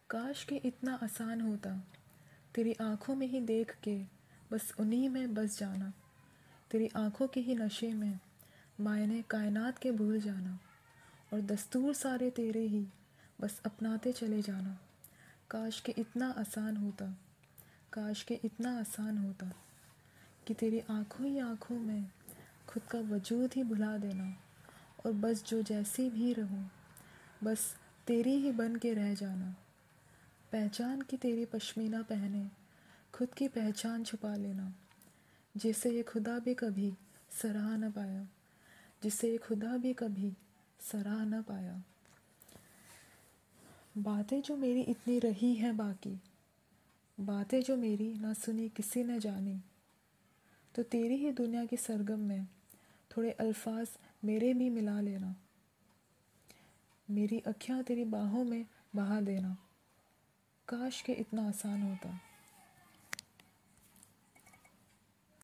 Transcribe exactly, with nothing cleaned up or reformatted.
काश कि इतना आसान होता तेरी आँखों में ही देख के बस उन्हीं में बस जाना, तेरी आँखों के ही नशे में मायने कायनात के भूल जाना, और दस्तूर सारे तेरे ही बस अपनाते चले जाना। काश कि इतना आसान होता, काश कि इतना आसान होता कि तेरी आँखों ही आँखों में खुद का वजूद ही भुला देना, और बस जो जैसी भी रहूं बस तेरी ही बन के रह जाना। पहचान की तेरी पश्मीना पहने खुद की पहचान छुपा लेना, जिसे ये खुदा भी कभी सराह न पाया, जिसे ये खुदा भी कभी सराह न पाया। बातें जो मेरी इतनी रही हैं बाकी, बातें जो मेरी ना सुनी किसी ने जानी, तो तेरी ही दुनिया की सरगम में थोड़े अल्फाज मेरे भी मिला लेना। मेरी अखियाँ तेरी बाहों में बहा देना। काश के इतना आसान होता।